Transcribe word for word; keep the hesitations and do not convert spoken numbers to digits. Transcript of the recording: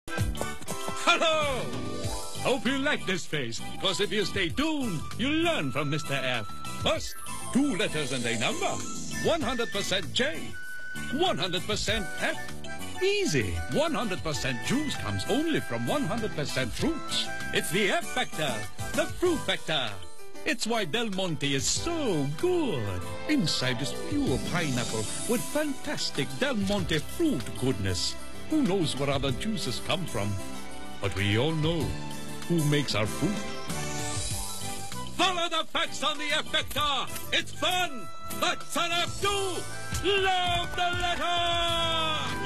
Hello! Hope you like this face, because if you stay tuned, you'll learn from Mister F. First, two letters and a number. one hundred percent J. one hundred percent F. Easy. one hundred percent juice comes only from one hundred percent fruits. It's the F factor, the fruit factor. It's why Del Monte is so good. Inside is pure pineapple with fantastic Del Monte fruit goodness. Who knows where other juices come from? But we all know who makes our fruit. Follow the facts on the F factor. It's fun. That's enough too. Love the letter.